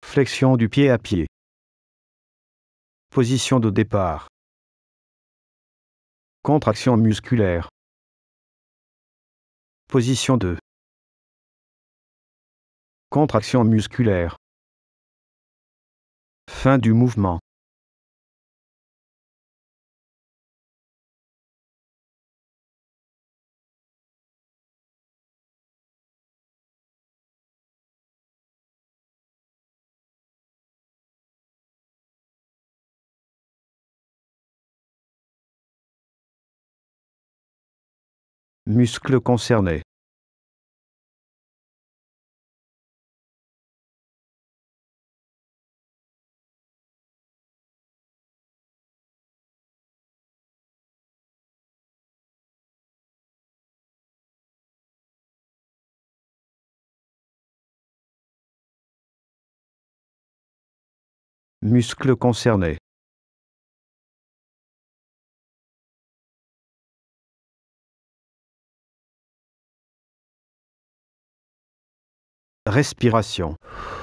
Flexion du pied à pied. Position de départ. Contraction musculaire. Position 2. Contraction musculaire. Fin du mouvement. Muscles concernés. Muscles concernés. Respiration.